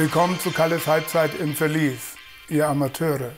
Willkommen zu Kalles Halbzeit im Verlies, ihr Amateure.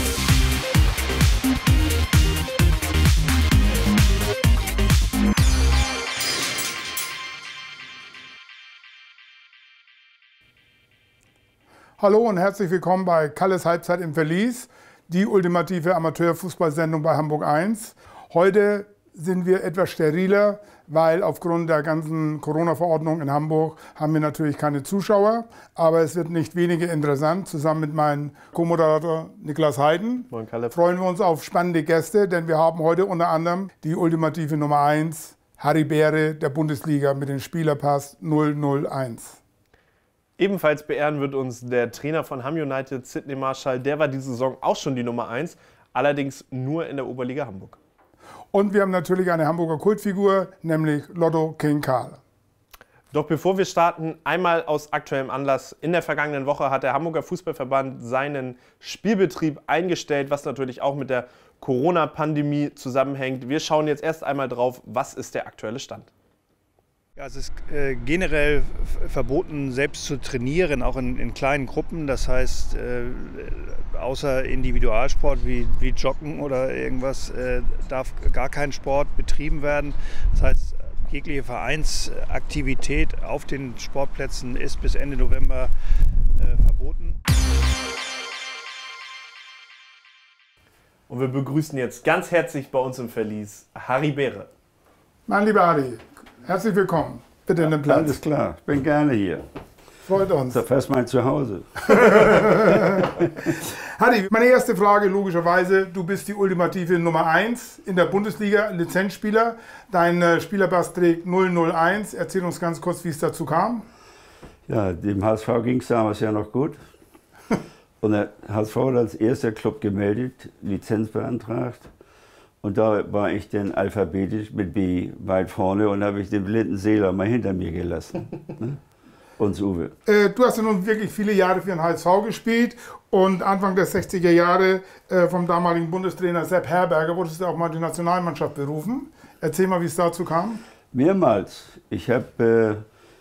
Hallo und herzlich willkommen bei Kalles Halbzeit im Verlies, die ultimative Amateurfußballsendung bei Hamburg 1. Heute sind wir etwas steriler, weil aufgrund der ganzen Corona-Verordnung in Hamburg haben wir natürlich keine Zuschauer. Aber es wird nicht weniger interessant. Zusammen mit meinem Co-Moderator Niklas Heiden freuen wir uns auf spannende Gäste, denn wir haben heute unter anderem die ultimative Nummer 1, Harry Beere der Bundesliga mit dem Spielerpass 001. Ebenfalls beehren wird uns der Trainer von Ham United, Sidney Marshall. Der war diese Saison auch schon die Nummer 1, allerdings nur in der Oberliga Hamburg. Und wir haben natürlich eine Hamburger Kultfigur, nämlich Lotto King Karl. Doch bevor wir starten, einmal aus aktuellem Anlass. In der vergangenen Woche hat der Hamburger Fußballverband seinen Spielbetrieb eingestellt, was natürlich auch mit der Corona-Pandemie zusammenhängt. Wir schauen jetzt erst einmal drauf, was ist der aktuelle Stand. Ja, es ist generell verboten, selbst zu trainieren, auch in kleinen Gruppen. Das heißt, außer Individualsport wie Joggen oder irgendwas, darf gar kein Sport betrieben werden. Das heißt, jegliche Vereinsaktivität auf den Sportplätzen ist bis Ende November verboten. Und wir begrüßen jetzt ganz herzlich bei uns im Verlies Harry Beere. Mein lieber Harry, herzlich willkommen. Bitte in den Platz. Alles klar, ich bin gerne hier. Freut uns. Das ist fast mein Zuhause. Harry, meine erste Frage logischerweise, du bist die ultimative Nummer 1 in der Bundesliga, Lizenzspieler. Dein Spielerpass trägt 001. Erzähl uns ganz kurz, wie es dazu kam. Ja, dem HSV ging es damals ja noch gut. Und der HSV hat als erster Club gemeldet, Lizenz beantragt. Und da war ich dann alphabetisch mit B weit vorne und habe ich den blinden Seeler mal hinter mir gelassen. Ne? Und Uwe. Du hast ja nun wirklich viele Jahre für den HSV gespielt und Anfang der 60er Jahre vom damaligen Bundestrainer Sepp Herberger wurdest du auch mal in die Nationalmannschaft berufen. Erzähl mal, wie es dazu kam. Mehrmals. Ich habe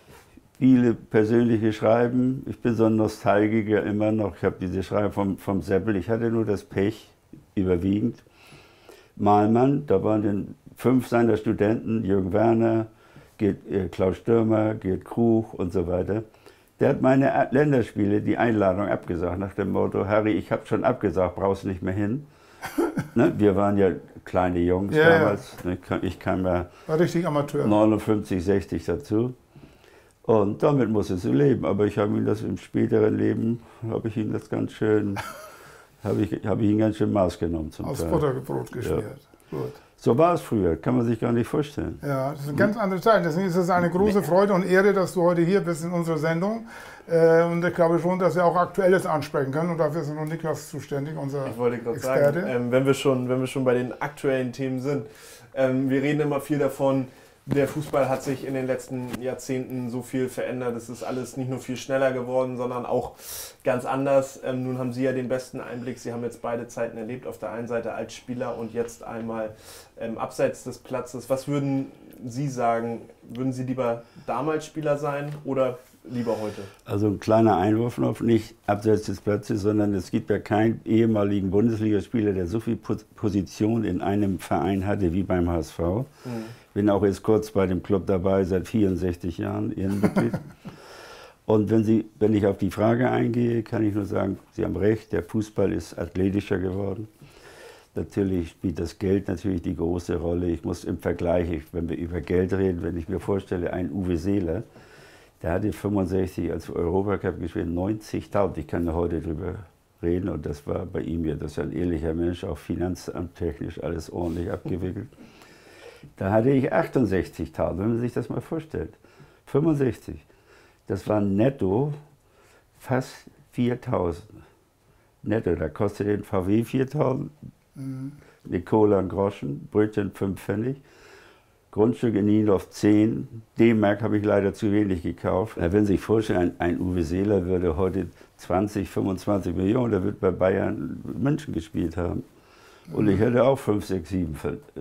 viele persönliche Schreiben. Ich bin so ein Nostalgiker immer noch. Ich habe diese Schreiben vom Seppel. Ich hatte nur das Pech, überwiegend. Malmann, da waren dann 5 seiner Studenten, Jürgen Werner, Klaus Stürmer, Gerd Krug und so weiter. Der hat meine Länderspiele, die Einladung abgesagt, nach dem Motto, Harry, ich habe schon abgesagt, brauchst nicht mehr hin. Ne? Wir waren ja kleine Jungs damals, ja. Ne? Ich kam ja war richtig Amateur. 59, 60 dazu. Und damit musstest du leben, aber ich habe ihm das im späteren Leben, habe ich ihm das ganz schön... Habe ich ihn ganz schön Maß genommen zum Aus Teil. Butterbrot geschmiert. Ja. Gut. So war es früher, kann man sich gar nicht vorstellen. Ja, das ist eine ganz andere Zeit. Deswegen ist es eine große Freude und Ehre, dass du heute hier bist in unserer Sendung. Und ich glaube schon, dass wir auch Aktuelles ansprechen können. Und dafür ist nur Niklas zuständig, unser Experte. Ich wollte gerade sagen, wenn wir schon bei den aktuellen Themen sind. Wir reden immer viel davon, der Fußball hat sich in den letzten Jahrzehnten so viel verändert. Es ist alles nicht nur viel schneller geworden, sondern auch ganz anders. Nun haben Sie ja den besten Einblick. Sie haben jetzt beide Zeiten erlebt. Auf der einen Seite als Spieler und jetzt einmal abseits des Platzes. Was würden Sie sagen? Würden Sie lieber damals Spieler sein oder lieber heute? Also ein kleiner Einwurf noch, nicht abseits des Platzes, sondern es gibt ja keinen ehemaligen Bundesligaspieler, der so viel Position in einem Verein hatte wie beim HSV. Bin auch jetzt kurz bei dem Club dabei, seit 64 Jahren Ehrenmitglied. Und wenn ich auf die Frage eingehe, kann ich nur sagen, Sie haben recht, der Fußball ist athletischer geworden. Natürlich spielt das Geld natürlich die große Rolle. Ich muss im Vergleich, wenn wir über Geld reden, wenn ich mir vorstelle, ein Uwe Seeler, der hatte 65 als Europacup gespielt, 90.000. Ich kann da heute drüber reden und das war bei ihm ja, das ist ein ehrlicher Mensch, auch finanzamttechnisch alles ordentlich abgewickelt. Da hatte ich 68.000, wenn man sich das mal vorstellt. 65. Das waren netto fast 4.000. Netto, da kostet den VW 4.000, eine Cola einen Groschen, Brötchen 5 Pfennig, Grundstück in Niendorf 10, D-Mark habe ich leider zu wenig gekauft. Wenn Sie sich vorstellen, ein Uwe Seeler würde heute 20, 25 Millionen, der wird bei Bayern München gespielt haben. Und ich hätte auch 5, 6, 7.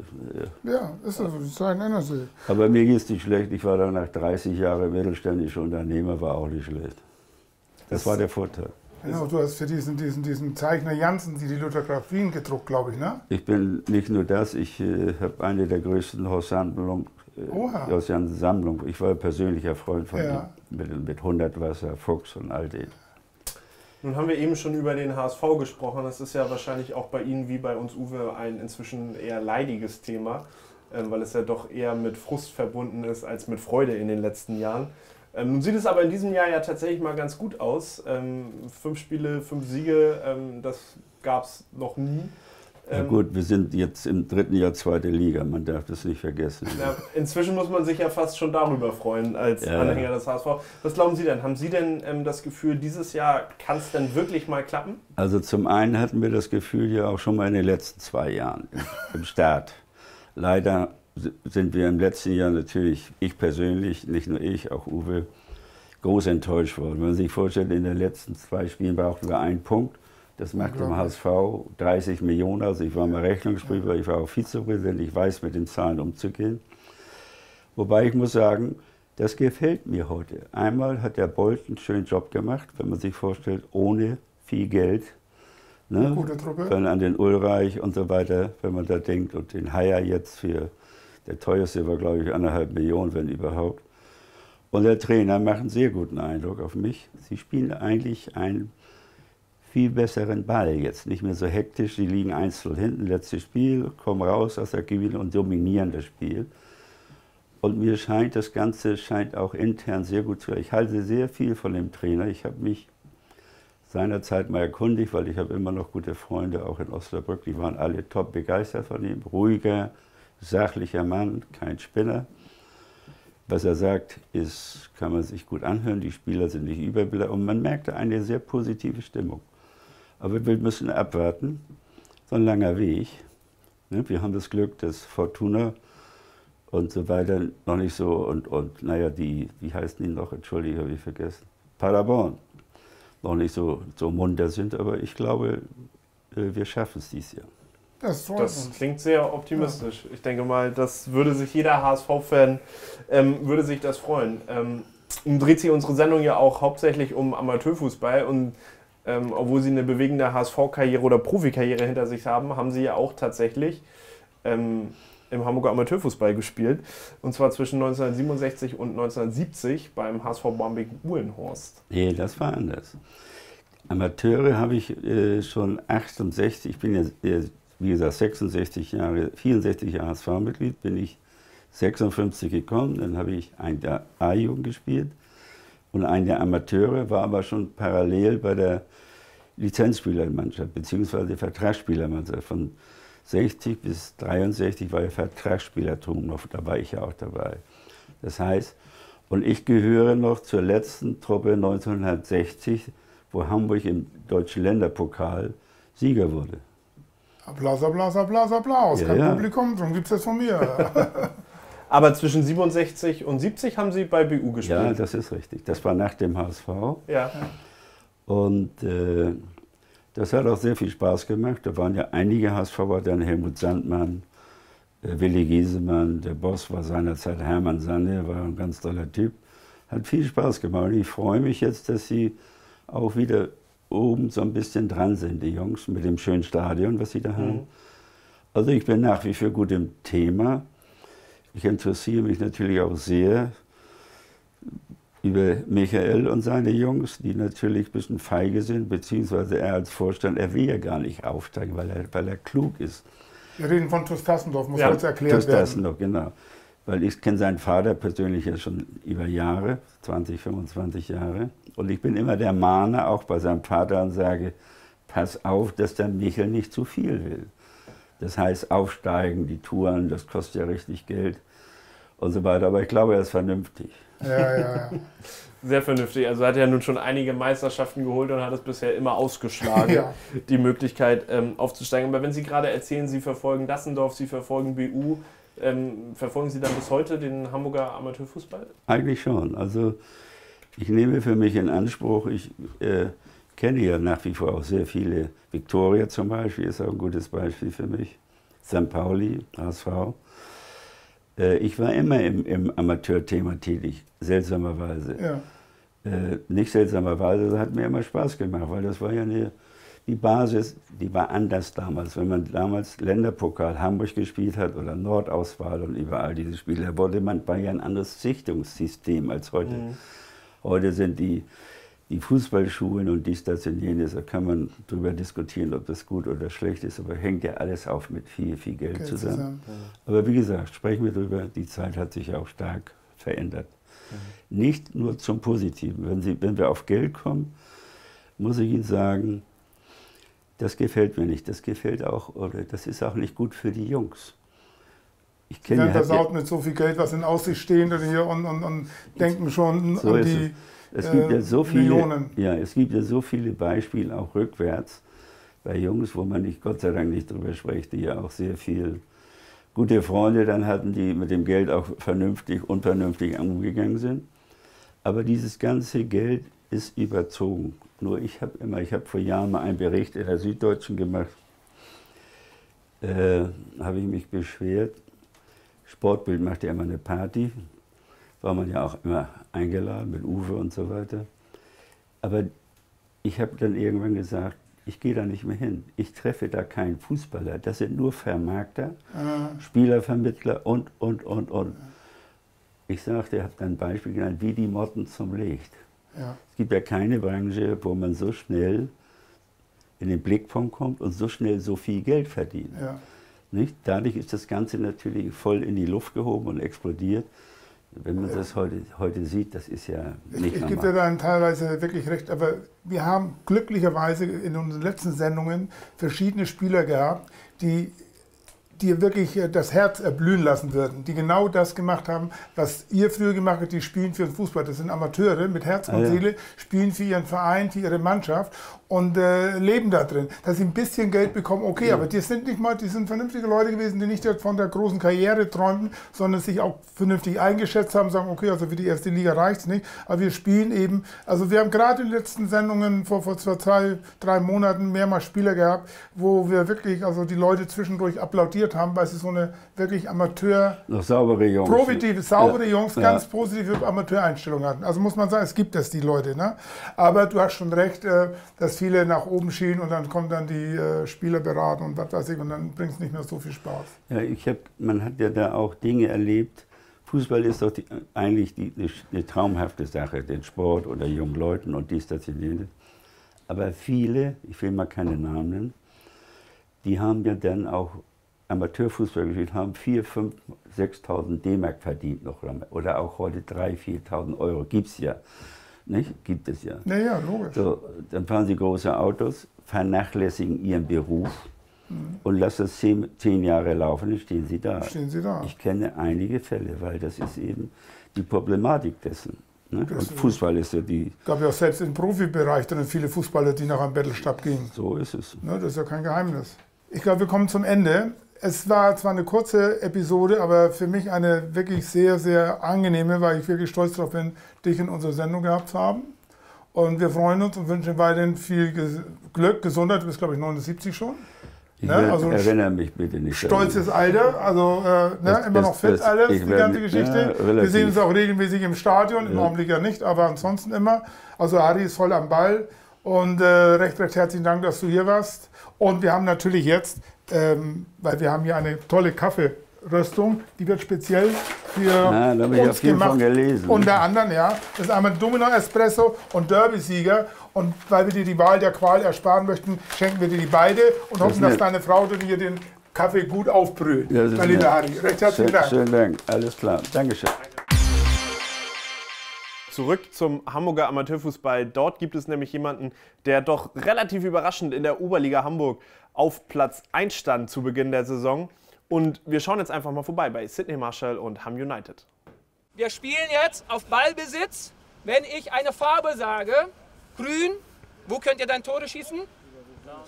Ja, ist so, die Zeiten ändern sich. Aber mir geht es nicht schlecht. Ich war dann nach 30 Jahren mittelständischer Unternehmer, war auch nicht schlecht. Das war der Vorteil. Genau, du hast für diesen Zeichner Janssen die Lithografien gedruckt, glaube ich, ne? Ich bin nicht nur das, ich habe eine der größten Horst Sammlungen aus Janssens Sammlung. Ich war persönlicher Freund von ihm, mit 100 Wasser, Fuchs und all dem. Nun haben wir eben schon über den HSV gesprochen. Das ist ja wahrscheinlich auch bei Ihnen wie bei uns, Uwe, ein inzwischen eher leidiges Thema, weil es ja doch eher mit Frust verbunden ist als mit Freude in den letzten Jahren. Nun sieht es aber in diesem Jahr ja tatsächlich mal ganz gut aus. 5 Spiele, 5 Siege, das gab es noch nie. Ja gut, wir sind jetzt im 3. Jahr 2. Liga, man darf das nicht vergessen. Ja, inzwischen muss man sich ja fast schon darüber freuen als Anhänger des HSV. Was glauben Sie denn? Haben Sie denn das Gefühl, dieses Jahr kann es denn wirklich mal klappen? Also zum einen hatten wir das Gefühl ja auch schon mal in den letzten 2 Jahren im Start. Leider sind wir im letzten Jahr natürlich, ich persönlich, nicht nur ich, auch Uwe, groß enttäuscht worden. Wenn man sich vorstellt, in den letzten 2 Spielen brauchten wir 1 Punkt. Das macht dem HSV 30 Millionen. Also ich war mal Rechnungsprüfer, ich war auch Vizepräsident, ich weiß, mit den Zahlen umzugehen. Wobei ich muss sagen, das gefällt mir heute. Einmal hat der Bolt einen schönen Job gemacht, wenn man sich vorstellt, ohne viel Geld. Ne? Gute Truppe. Dann an den Ulreich und so weiter, wenn man da denkt. Und den Haier jetzt für, der teuerste war glaube ich 1,5 Millionen, wenn überhaupt. Und der Trainer macht einen sehr guten Eindruck auf mich. Sie spielen eigentlich einen viel besseren Ball jetzt, nicht mehr so hektisch. Sie liegen 1:0 hinten, letztes Spiel, kommen raus aus der Kabine und dominieren das Spiel. Und mir scheint, das Ganze scheint auch intern sehr gut zu sein. Ich halte sehr viel von dem Trainer. Ich habe mich seinerzeit mal erkundigt, weil ich habe immer noch gute Freunde, auch in Osnabrück, die waren alle top begeistert von ihm. Ruhiger, sachlicher Mann, kein Spinner. Was er sagt, kann man sich gut anhören, die Spieler sind nicht überbelastet und man merkte eine sehr positive Stimmung. Aber wir müssen abwarten, so ein langer Weg. Wir haben das Glück, dass Fortuna und so weiter noch nicht so, und naja, wie heißen die noch, entschuldige, habe ich vergessen, Paderborn, noch nicht so munter sind, aber ich glaube, wir schaffen es dieses Jahr. Das klingt sehr optimistisch. Ich denke mal, das würde sich jeder HSV-Fan würde sich das freuen. Nun dreht sich unsere Sendung ja auch hauptsächlich um Amateurfußball und obwohl Sie eine bewegende HSV-Karriere oder Profikarriere hinter sich haben, haben Sie ja auch tatsächlich im Hamburger Amateurfußball gespielt. Und zwar zwischen 1967 und 1970 beim HSV Barmbek-Uhlenhorst. Nee, das war anders. Amateure habe ich schon 68, ich bin ja, wie gesagt, 64 Jahre HSV-Mitglied, bin ich 56 gekommen, dann habe ich ein Jahr A-Jugend gespielt und ein Jahr Amateure, war aber schon parallel bei der Lizenzspielermannschaft bzw. Vertragsspielermannschaft. Von 60 bis 63 war ja Vertragsspielertum noch, da war ich ja auch dabei. Das heißt, und ich gehöre noch zur letzten Truppe 1960, wo Hamburg im Deutschen Länderpokal Sieger wurde. Applaus, Applaus, Applaus, Applaus. Ja, Kein ja. Publikum, darum gibt es das von mir. Aber zwischen 67 und 70 haben Sie bei BU gespielt? Ja, das ist richtig. Das war nach dem HSV. Ja. Und das hat auch sehr viel Spaß gemacht. Da waren ja einige HSVer, dann Helmut Sandmann, Willi Giesemann, der Boss war seinerzeit Hermann Sanne, war ein ganz toller Typ. Hat viel Spaß gemacht. Und ich freue mich jetzt, dass Sie auch wieder oben so ein bisschen dran sind, die Jungs, mit dem schönen Stadion, was sie da haben. Also ich bin nach wie vor gut im Thema. Ich interessiere mich natürlich auch sehr über Michael und seine Jungs, die natürlich ein bisschen feige sind, beziehungsweise er als Vorstand, er will ja gar nicht aufsteigen, weil er klug ist. Wir reden von TuS Dassendorf, muss Ja, kurz erklärt TuS werden. Dassendorf, genau. Weil ich kenne seinen Vater persönlich ja schon über Jahre, 20, 25 Jahre. Und ich bin immer der Mahner, auch bei seinem Vater, und sage, pass auf, dass der Michel nicht zu viel will. Das heißt, aufsteigen, die Touren, das kostet ja richtig Geld und so weiter. Aber ich glaube, er ist vernünftig. Ja. Sehr vernünftig. Also hat er nun schon einige Meisterschaften geholt und hat es bisher immer ausgeschlagen, Ja. die Möglichkeit aufzusteigen. Aber wenn Sie gerade erzählen, Sie verfolgen Dassendorf, Sie verfolgen BU, verfolgen Sie dann bis heute den Hamburger Amateurfußball? Eigentlich schon. Also ich nehme für mich in Anspruch, ich kenne ja nach wie vor auch sehr viele. Viktoria zum Beispiel ist auch ein gutes Beispiel für mich. St. Pauli, HSV. Ich war immer im Amateurthema tätig, seltsamerweise. Ja. Nicht seltsamerweise, das hat mir immer Spaß gemacht, weil das war ja die Basis, die war anders damals. Wenn man damals Länderpokal Hamburg gespielt hat oder Nordauswahl und überall diese Spiele, da war ja ein anderes Sichtungssystem als heute. Mhm. Heute sind die Fußballschulen und dies, das und jenes, da kann man darüber diskutieren, ob das gut oder schlecht ist, aber hängt ja alles auf mit viel, viel Geld zusammen. Aber wie gesagt, sprechen wir darüber, die Zeit hat sich auch stark verändert. Mhm. Nicht nur zum Positiven. Wenn wir auf Geld kommen, muss ich Ihnen sagen, das gefällt mir nicht. Das gefällt auch, oder das ist auch nicht gut für die Jungs. Ich kenne ja, versaut mit so viel Geld, was in Aussicht steht hier und denken schon so an die es gibt ja so viele, Millionen. Ja, es gibt ja so viele Beispiele, auch rückwärts, bei Jungs, wo man nicht, Gott sei Dank nicht drüber spricht, die ja auch sehr viel gute Freunde dann hatten, die mit dem Geld auch vernünftig, unvernünftig umgegangen sind. Aber dieses ganze Geld ist überzogen. Nur ich habe vor Jahren mal einen Bericht in der Süddeutschen gemacht, habe ich mich beschwert. Sportbild macht ja immer eine Party, war man ja auch immer eingeladen mit Uwe und so weiter. Aber ich habe dann irgendwann gesagt, ich gehe da nicht mehr hin. Ich treffe da keinen Fußballer. Das sind nur Vermarkter, Spielervermittler und. Ich sagte, ich habe dann ein Beispiel genannt, wie die Motten zum Licht. Ja. Es gibt ja keine Branche, wo man so schnell in den Blickpunkt kommt und so schnell so viel Geld verdient. Ja. Nicht? Dadurch ist das Ganze natürlich voll in die Luft gehoben und explodiert. Wenn man das heute sieht, das ist ja nicht normal. Ich gebe dir dann teilweise wirklich recht, aber wir haben glücklicherweise in unseren letzten Sendungen verschiedene Spieler gehabt, die wirklich das Herz erblühen lassen würden, die genau das gemacht haben, was ihr früher gemacht habt, die spielen für den Fußball. Das sind Amateure mit Herz und Seele, spielen für ihren Verein, für ihre Mannschaft und leben da drin. Dass sie ein bisschen Geld bekommen, okay, aber die sind vernünftige Leute gewesen, die nicht von der großen Karriere träumten, sondern sich auch vernünftig eingeschätzt haben, sagen, okay, also für die erste Liga reicht es nicht, aber wir spielen eben, also wir haben gerade in den letzten Sendungen vor 2-3 Monaten mehrmals Spieler gehabt, wo wir wirklich, also die Leute zwischendurch applaudiert haben, weil sie so eine wirklich saubere Jungs, saubere Jungs, ganz positive Amateureinstellungen hatten. Also muss man sagen, es gibt die Leute, ne? Aber du hast schon recht, dass viele nach oben schielen und dann kommen dann die Spieler beraten und was weiß ich und dann bringt es nicht mehr so viel Spaß. Ja, man hat ja da auch Dinge erlebt. Fußball ist doch eigentlich eine traumhafte Sache, den Sport oder jungen Leuten und dies, das, jenes. Aber viele, ich will mal keine Namen nennen, die haben ja dann auch Amateurfußball gespielt, haben 4.000, 5.000, 6.000 D-Mark verdient noch. Oder auch heute 3.000, 4.000 Euro. Gibt's ja. Nicht? Gibt es ja. Ja, logisch. So, dann fahren sie große Autos, vernachlässigen ihren Beruf und lassen es 10 Jahre laufen, dann stehen sie da. Ich kenne einige Fälle, weil das ist eben die Problematik dessen. Ne? Und Fußball ist ja die... Es gab ja selbst im Profibereich dann viele Fußballer, die nach einem Battlestab gingen. So ist es. Ne, das ist ja kein Geheimnis. Ich glaube, wir kommen zum Ende. Es war zwar eine kurze Episode, aber für mich eine wirklich sehr, sehr angenehme, weil ich wirklich stolz darauf bin, dich in unserer Sendung gehabt zu haben. Und wir freuen uns und wünschen weiterhin viel Glück, Gesundheit. Du bist, glaube ich, 79 schon. Ich erinnere mich bitte nicht. Stolzes Alter, also immer noch fit alles, die ganze Geschichte. Ja, wir sehen uns auch regelmäßig im Stadion, im Augenblick ja nicht, aber ansonsten immer. Also Harry ist voll am Ball und recht herzlichen Dank, dass du hier warst. Und wir haben natürlich jetzt, weil wir haben hier eine tolle Kaffeeröstung, die wird speziell für uns gemacht. Unter anderem, ja. Das ist einmal Domino Espresso und Derby-Sieger. Und weil wir dir die Wahl der Qual ersparen möchten, schenken wir dir die beide und hoffen, dass deine Frau dir den Kaffee gut aufbrüht. Mein lieber Harry, recht herzlichen Dank. Schönen Dank, alles klar. Dankeschön. Zurück zum Hamburger Amateurfußball. Dort gibt es nämlich jemanden, der doch relativ überraschend in der Oberliga Hamburg auf Platz 1 stand zu Beginn der Saison. Und wir schauen jetzt einfach mal vorbei bei Sydney Marshall und Ham United. Wir spielen jetzt auf Ballbesitz. Wenn ich eine Farbe sage, grün, wo könnt ihr dann Tore schießen?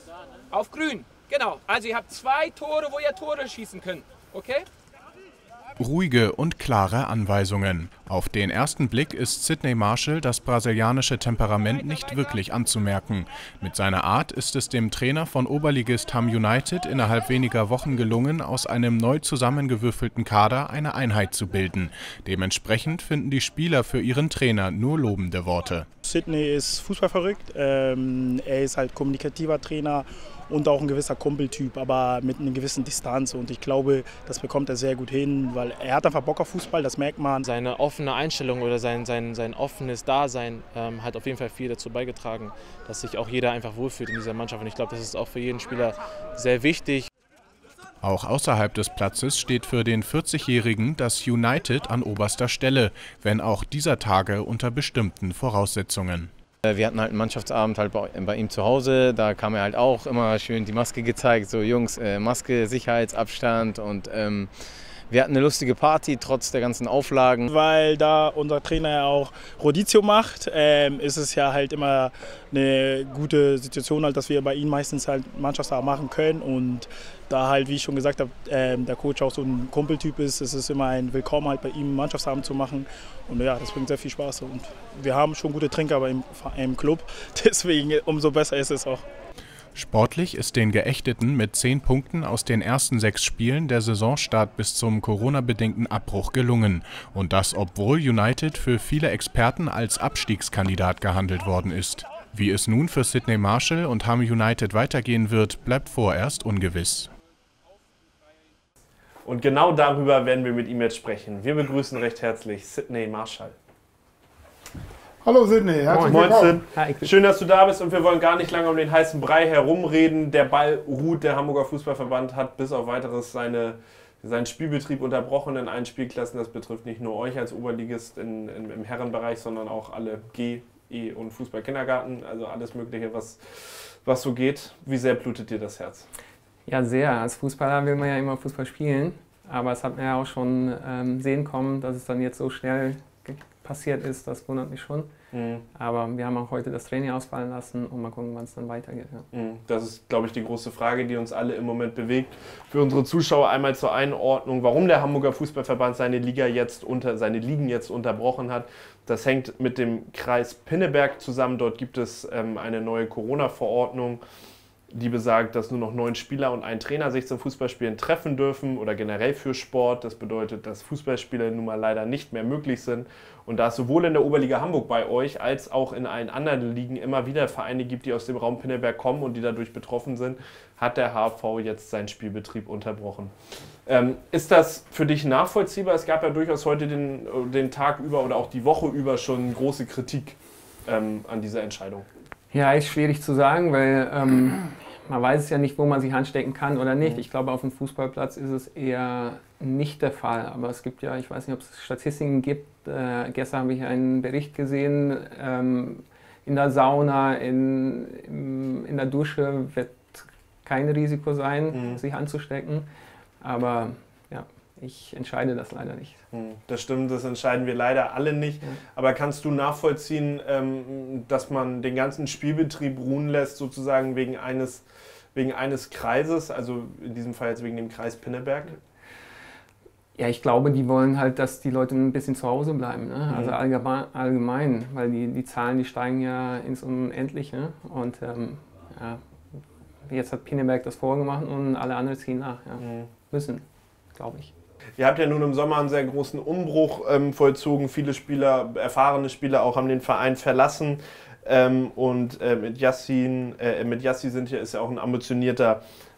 Auf grün, genau. Also ihr habt 2 Tore, wo ihr Tore schießen könnt. Okay? Ruhige und klare Anweisungen. Auf den ersten Blick ist Sidney Marshall das brasilianische Temperament nicht wirklich anzumerken. Mit seiner Art ist es dem Trainer von Oberligist Ham United innerhalb weniger Wochen gelungen, aus einem neu zusammengewürfelten Kader eine Einheit zu bilden. Dementsprechend finden die Spieler für ihren Trainer nur lobende Worte. Sidney ist fußballverrückt, er ist halt kommunikativer Trainer und auch ein gewisser Kumpeltyp, aber mit einer gewissen Distanz, und ich glaube, das bekommt er sehr gut hin, weil er hat einfach Bock auf Fußball, das merkt man. Seine offene Einstellung oder sein offenes Dasein hat auf jeden Fall viel dazu beigetragen, dass sich auch jeder einfach wohlfühlt in dieser Mannschaft, und ich glaube, das ist auch für jeden Spieler sehr wichtig. Auch außerhalb des Platzes steht für den 40-Jährigen das United an oberster Stelle, wenn auch dieser Tage unter bestimmten Voraussetzungen. Wir hatten halt einen Mannschaftsabend halt bei ihm zu Hause, da kam er halt auch immer schön die Maske gezeigt, so Jungs, Maske, Sicherheitsabstand, und wir hatten eine lustige Party trotz der ganzen Auflagen. Weil da unser Trainer ja auch Rodizio macht, ist es ja halt immer eine gute Situation, halt, dass wir bei ihm meistens halt Mannschaftsabend machen können, und da halt, wie ich schon gesagt habe, der Coach auch so ein Kumpeltyp ist es immer ein Willkommen, halt bei ihm Mannschaftsabend zu machen, und ja, das bringt sehr viel Spaß, und wir haben schon gute Trinker im Club, deswegen umso besser ist es auch. Sportlich ist den Geächteten mit 10 Punkten aus den ersten 6 Spielen der Saisonstart bis zum Corona-bedingten Abbruch gelungen. Und das, obwohl United für viele Experten als Abstiegskandidat gehandelt worden ist. Wie es nun für Sidney Marshall und Ham United weitergehen wird, bleibt vorerst ungewiss. Und genau darüber werden wir mit ihm jetzt sprechen. Wir begrüßen recht herzlich Sidney Marshall. Hallo Sidney, herzlich Moin willkommen. Sid. Schön, dass du da bist, und wir wollen gar nicht lange um den heißen Brei herumreden. Der Ball ruht, der Hamburger Fußballverband hat bis auf weiteres seinen Spielbetrieb unterbrochen in allen Spielklassen. Das betrifft nicht nur euch als Oberligist im Herrenbereich, sondern auch alle G-, E- und Fußball-Kindergarten, also alles Mögliche, was so geht. Wie sehr blutet dir das Herz? Ja, sehr. Als Fußballer will man ja immer Fußball spielen, aber es hat man ja auch schon sehen kommen, dass es dann jetzt so schnell passiert ist, das wundert mich schon. Aber wir haben auch heute das Training ausfallen lassen, und mal gucken, wann es dann weitergeht. Ja. Das ist, glaube ich, die große Frage, die uns alle im Moment bewegt. Für unsere Zuschauer einmal zur Einordnung, warum der Hamburger Fußballverband seine Ligen jetzt unterbrochen hat. Das hängt mit dem Kreis Pinneberg zusammen. Dort gibt es eine neue Corona-Verordnung, die besagt, dass nur noch 9 Spieler und ein Trainer sich zum Fußballspielen treffen dürfen oder generell für Sport. Das bedeutet, dass Fußballspiele nun mal leider nicht mehr möglich sind. Und da es sowohl in der Oberliga Hamburg bei euch als auch in allen anderen Ligen immer wieder Vereine gibt, die aus dem Raum Pinneberg kommen und die dadurch betroffen sind, hat der HFV jetzt seinen Spielbetrieb unterbrochen. Ist das für dich nachvollziehbar? Es gab ja durchaus heute den Tag über oder auch die Woche über schon große Kritik an dieser Entscheidung. Ja, ist schwierig zu sagen, weil man weiß es ja nicht, wo man sich anstecken kann oder nicht. Ich glaube, auf dem Fußballplatz ist es eher nicht der Fall. Aber es gibt ja, ich weiß nicht, ob es Statistiken gibt. Gestern habe ich einen Bericht gesehen, in der Sauna, in der Dusche wird kein Risiko sein, sich anzustecken. Aber ja, ich entscheide das leider nicht. Das stimmt, das entscheiden wir leider alle nicht. Ja. Aber kannst du nachvollziehen, dass man den ganzen Spielbetrieb ruhen lässt, sozusagen wegen eines Kreises, also in diesem Fall jetzt wegen dem Kreis Pinneberg? Ja, ich glaube, die wollen halt, dass die Leute ein bisschen zu Hause bleiben. Ne? Also allgemein, weil die Zahlen, die steigen ja ins Unendliche. Und ja, jetzt hat Pinneberg das vorgemacht und alle anderen ziehen nach. Ja. Müssen, glaube ich. Ihr habt ja nun im Sommer einen sehr großen Umbruch vollzogen. Viele Spieler, erfahrene Spieler auch, haben den Verein verlassen. Und mit Yassin ist ja auch ein ambitionierter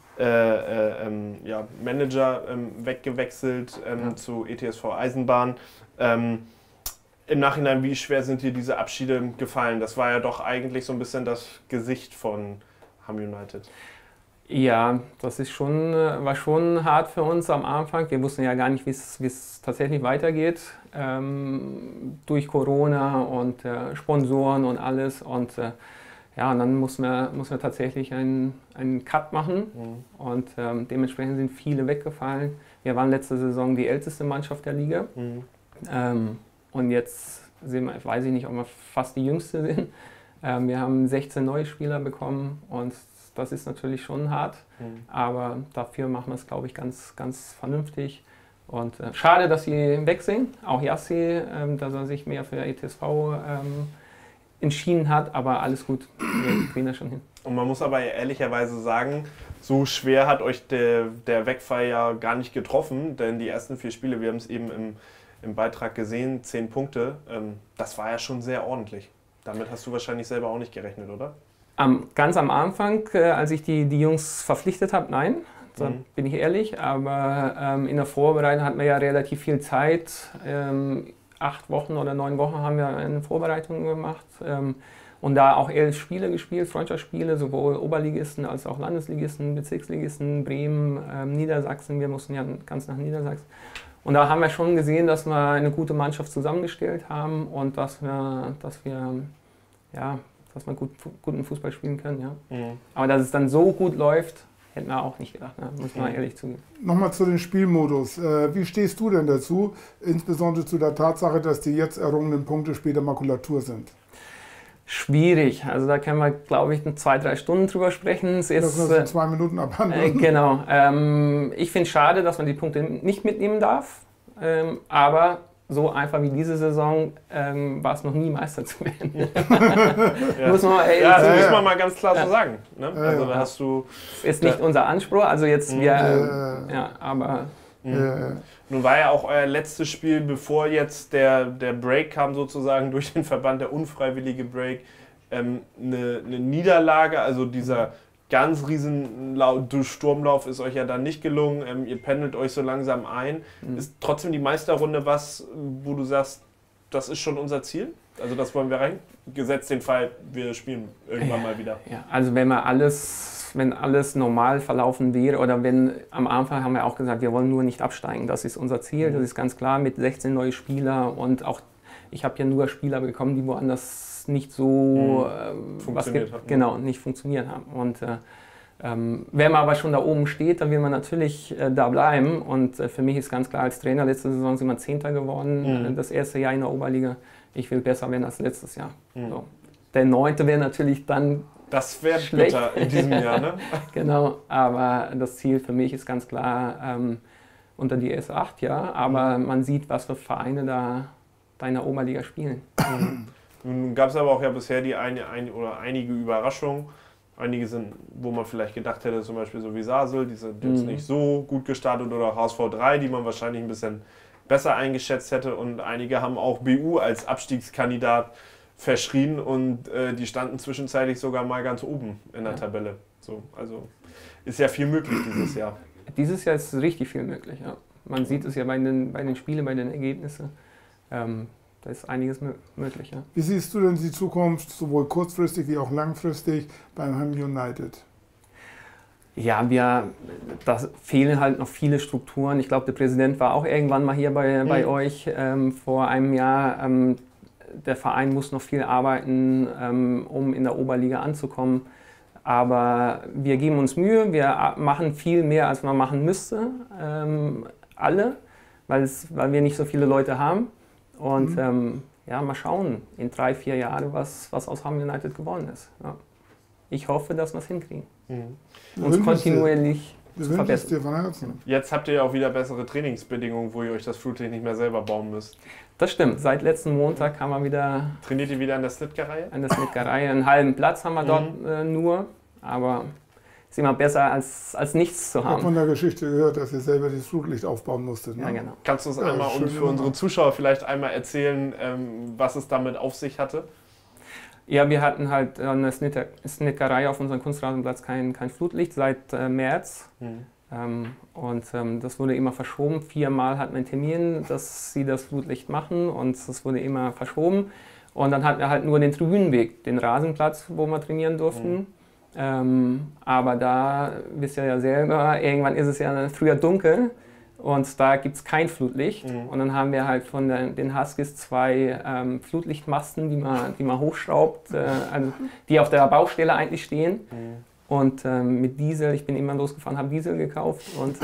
Manager weggewechselt zu ETSV Eisenbahn. Im Nachhinein, wie schwer sind dir diese Abschiede gefallen? Das war ja doch eigentlich so ein bisschen das Gesicht von Ham United. Ja, das ist war schon hart für uns am Anfang. Wir wussten ja gar nicht, wie es tatsächlich weitergeht. Durch Corona und Sponsoren und alles. Und ja, und dann mussten wir tatsächlich einen Cut machen. Und dementsprechend sind viele weggefallen. Wir waren letzte Saison die älteste Mannschaft der Liga. Und jetzt sind wir, weiß ich nicht, ob wir fast die jüngste sind. Wir haben 16 neue Spieler bekommen, und das ist natürlich schon hart, aber dafür machen wir es, glaube ich, ganz, ganz vernünftig. Und schade, dass sie weg sind, auch Yassi, dass er sich mehr für ETSV entschieden hat, aber alles gut, wir kriegen das schon hin. Und man muss aber ehrlicherweise sagen, so schwer hat euch der Wegfall ja gar nicht getroffen, denn die ersten 4 Spiele, wir haben es eben im Beitrag gesehen, 10 Punkte, das war ja schon sehr ordentlich. Damit hast du wahrscheinlich selber auch nicht gerechnet, oder? Ganz am Anfang, als ich die Jungs verpflichtet habe, nein, da bin ich ehrlich, aber in der Vorbereitung hatten wir ja relativ viel Zeit. 8 Wochen oder 9 Wochen haben wir eine Vorbereitung gemacht und da auch 11 Spiele gespielt, Freundschaftsspiele, sowohl Oberligisten als auch Landesligisten, Bezirksligisten, Bremen, Niedersachsen, wir mussten ja ganz nach Niedersachsen. Und da haben wir schon gesehen, dass wir eine gute Mannschaft zusammengestellt haben und dass wir guten Fußball spielen können. Ja. Aber dass es dann so gut läuft, hätten wir auch nicht gedacht, ne? Muss man ehrlich zugeben. Nochmal zu den Spielmodus. Wie stehst du denn dazu, insbesondere zu der Tatsache, dass die jetzt errungenen Punkte später Makulatur sind? Schwierig. Also da können wir, glaube ich, 2-3 Stunden drüber sprechen. Das müssen wir in 2 Minuten abhandeln. Genau. Ich finde es schade, dass man die Punkte nicht mitnehmen darf. Aber so einfach wie diese Saison war es noch nie, Meister zu werden. Muss man mal ganz klar so sagen. Ne? Also da hast du... Ist nicht unser Anspruch, also jetzt aber... Nun war ja auch euer letztes Spiel, bevor jetzt der Break kam sozusagen durch den Verband, der unfreiwillige Break, eine Niederlage, also dieser ganz riesen Sturmlauf ist euch ja dann nicht gelungen, ihr pendelt euch so langsam ein. Ist trotzdem die Meisterrunde was, wo du sagst, das ist schon unser Ziel? Also das wollen wir rein? Gesetzt den Fall, wir spielen irgendwann mal wieder. Ja, also wenn alles normal verlaufen wäre oder wenn am Anfang haben wir auch gesagt, wir wollen nur nicht absteigen, das ist unser Ziel, das ist ganz klar mit 16 neue Spieler und auch ich habe ja nur Spieler bekommen, die woanders nicht so nicht funktioniert haben. Und wenn man aber schon da oben steht, dann will man natürlich da bleiben und für mich ist ganz klar, als Trainer letzte Saison sind wir 10. geworden, das erste Jahr in der Oberliga, ich will besser werden als letztes Jahr. So. Der 9. wäre natürlich dann das wäre bitter in diesem Jahr, ne? Genau, aber das Ziel für mich ist ganz klar unter die S8, ja, aber man sieht, was für Vereine da in der Oberliga spielen. Nun gab es aber auch ja bisher einige Überraschungen. Einige sind, wo man vielleicht gedacht hätte, zum Beispiel so wie Sasel, die sind jetzt nicht so gut gestartet, oder HSV 3, die man wahrscheinlich ein bisschen besser eingeschätzt hätte. Und einige haben auch BU als Abstiegskandidat verschrien und die standen zwischenzeitlich sogar mal ganz oben in der Tabelle. So, also ist ja viel möglich dieses Jahr. Dieses Jahr ist richtig viel möglich, ja. Man sieht es ja bei den Spielen, bei den Ergebnissen. Da ist einiges möglich. Ja. Wie siehst du denn die Zukunft, sowohl kurzfristig wie auch langfristig, beim Ham United? Ja, da fehlen halt noch viele Strukturen. Ich glaube, der Präsident war auch irgendwann mal hier bei euch vor einem Jahr. Der Verein muss noch viel arbeiten, um in der Oberliga anzukommen. Aber wir geben uns Mühe, wir machen viel mehr, als man machen müsste. Alle, weil wir nicht so viele Leute haben. Und mal schauen in 3-4 Jahren, was aus Ham United geworden ist. Ja. Ich hoffe, dass wir es hinkriegen. Uns kontinuierlich zu verbessern. Dir von Herzen. Jetzt habt ihr ja auch wieder bessere Trainingsbedingungen, wo ihr euch das Flutlicht nicht mehr selber bauen müsst. Das stimmt. Seit letzten Montag haben wir wieder... Trainiert ihr wieder an der Snitgerei? An der Snitgerei. Einen halben Platz haben wir dort nur, aber... ist immer besser, als nichts zu haben. Ich habe von der Geschichte gehört, dass ihr selber das Flutlicht aufbauen musstet. Ne? Ja, genau. Kannst du uns einmal und für unsere Zuschauer vielleicht einmal erzählen, was es damit auf sich hatte? Ja, wir hatten halt an der Snitgerei auf unserem Kunstrasenplatz kein Flutlicht seit März. Das wurde immer verschoben. 4-mal hatten wir einen Termin, dass sie das Flutlicht machen und das wurde immer verschoben. Und dann hatten wir halt nur den Tribünenweg, den Rasenplatz, wo wir trainieren durften. Aber da, wisst ihr ja selber, irgendwann ist es ja früher dunkel und da gibt es kein Flutlicht. Und dann haben wir halt von den Huskies 2 Flutlichtmasten, die man hochschraubt, also die auf der Baustelle eigentlich stehen. Und mit Diesel, ich bin immer losgefahren, habe Diesel gekauft und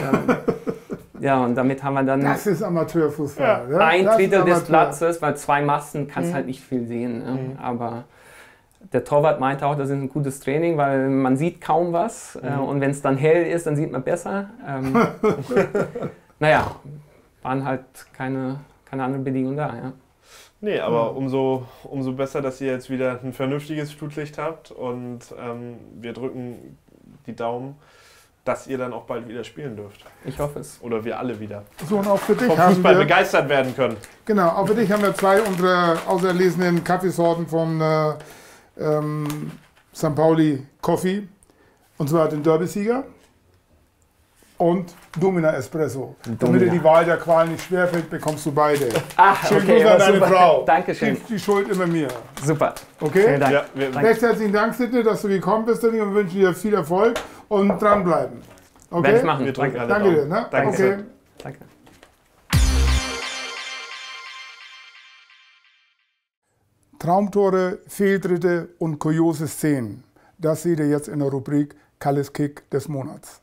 und damit haben wir dann... Das ist Amateurfußball. Ja. Ein Drittel des Platzes, weil 2 Masten kannst halt nicht viel sehen, aber... Der Torwart meinte auch, das ist ein gutes Training, weil man sieht kaum was und wenn es dann hell ist, dann sieht man besser. waren halt keine anderen Bedingungen da. Ja. Nee, aber umso besser, dass ihr jetzt wieder ein vernünftiges Flutlicht habt und wir drücken die Daumen, dass ihr dann auch bald wieder spielen dürft. Ich hoffe es. Oder wir alle wieder. So, und auch für dich vom Fußball begeistert werden können. Genau, auch für dich haben wir 2 unserer auserlesenen Kaffeesorten von St. Pauli Coffee. Und zwar den Derby-Sieger und Domina Espresso. Damit dir die Wahl der Qual nicht schwerfällt, bekommst du beide. Ach, schönen okay, Gruß an deine super. Frau. Dankeschön. Die Schuld immer mir. Super. Okay? Vielen Dank. Ja, Recht herzlichen Dank, Sidney, dass du gekommen bist und wir wünschen dir viel Erfolg und dranbleiben. Okay? Werde ich machen. wir drücken alle Danke Daumen. dir. Ne? Danke. Okay. Danke. Traumtore, Fehltritte und kuriose Szenen. Das seht ihr jetzt in der Rubrik Kalles Kick des Monats.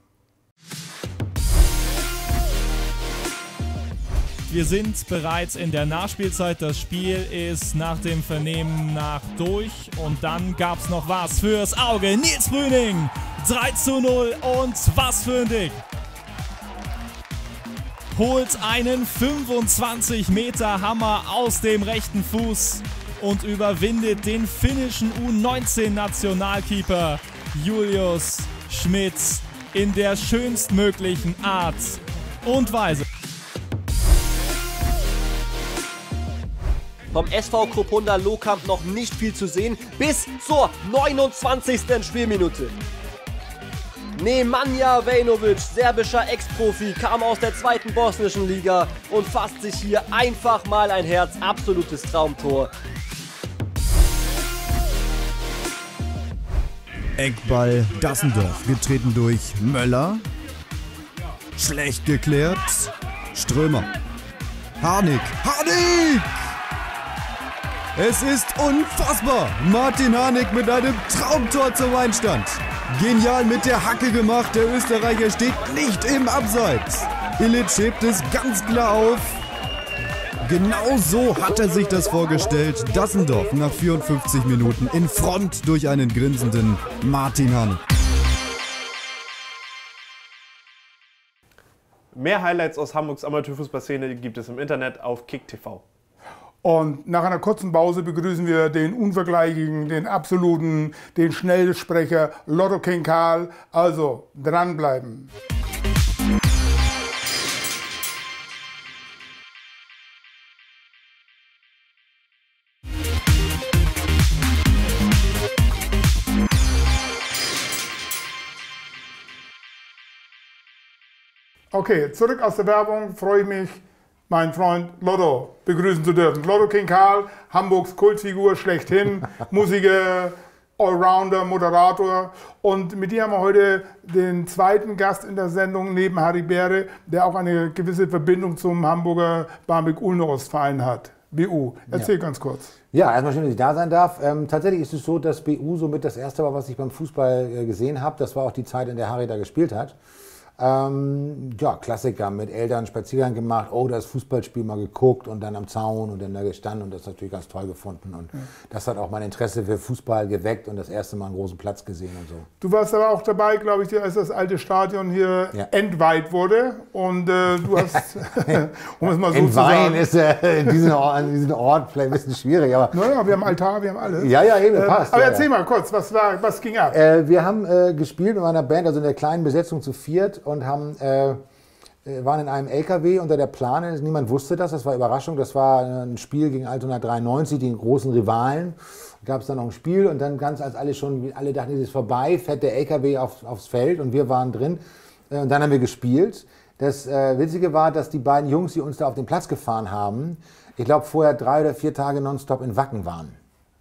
Wir sind bereits in der Nachspielzeit. Das Spiel ist nach dem Vernehmen nach durch. Und dann gab es noch was fürs Auge. Nils Brüning, 3:0 und was für ein Ding. Holt einen 25 Meter Hammer aus dem rechten Fuß und überwindet den finnischen U19-Nationalkeeper Julius Schmidt in der schönstmöglichen Art und Weise. Vom SV Kropunda Lohkamp noch nicht viel zu sehen, bis zur 29. Spielminute. Nemanja Vejnovic, serbischer Ex-Profi, kam aus der 2. bosnischen Liga und fasst sich hier einfach mal ein Herz. Absolutes Traumtor. Eckball Dassendorf, getreten durch Möller. Schlecht geklärt. Strömer. Harnik. Harnik! Es ist unfassbar. Martin Harnik mit einem Traumtor zum Einstand. Genial mit der Hacke gemacht. Der Österreicher steht nicht im Abseits. Ilic hebt es ganz klar auf. Genau so hat er sich das vorgestellt. Dassendorf nach 54 Minuten in Front durch einen grinsenden Martin Harnik. Mehr Highlights aus Hamburgs Amateurfußballszene gibt es im Internet auf KickTV. Und nach einer kurzen Pause begrüßen wir den unvergleichlichen, den absoluten, den Schnellsprecher Lotto King Karl. Also dranbleiben. Okay, zurück aus der Werbung, freue ich mich, meinen Freund Lotto begrüßen zu dürfen. Lotto King Karl, Hamburgs Kultfigur schlechthin, Musiker, Allrounder, Moderator. Und mit dir haben wir heute den zweiten Gast in der Sendung neben Harry Beere, der auch eine gewisse Verbindung zum Hamburger Barmbek-Ulm-Verein hat. BU. Erzähl ganz kurz. Ja, erstmal schön, dass ich da sein darf. Tatsächlich ist es so, dass BU somit das erste war, was ich beim Fußball gesehen habe. Das war auch die Zeit, in der Harry da gespielt hat. Ja, Klassiker, mit Eltern Spaziergang gemacht, oh, das Fußballspiel mal geguckt und dann am Zaun und dann da gestanden und das natürlich ganz toll gefunden. Und das hat auch mein Interesse für Fußball geweckt und das erste Mal einen großen Platz gesehen und so. Du warst aber auch dabei, glaube ich, als das alte Stadion hier entweiht wurde und du hast, um es mal so zu sagen. Entweihen ist in diesem Ort vielleicht ein bisschen schwierig, aber... Naja, wir haben Altar, wir haben alles. Ja, ja, eben, passt. Aber erzähl mal kurz, was ging ab? Wir haben gespielt mit meiner Band, also in der kleinen Besetzung zu viert und haben, waren in einem LKW unter der Plane. Niemand wusste das, das war Überraschung. Das war ein Spiel gegen Altona 93, den großen Rivalen. Gab es dann noch ein Spiel und dann ganz als alle dachten, es ist vorbei, fährt der LKW aufs Feld und wir waren drin. Und dann haben wir gespielt. Das Witzige war, dass die beiden Jungs, die uns da auf den Platz gefahren haben, ich glaube vorher 3 oder 4 Tage nonstop in Wacken waren.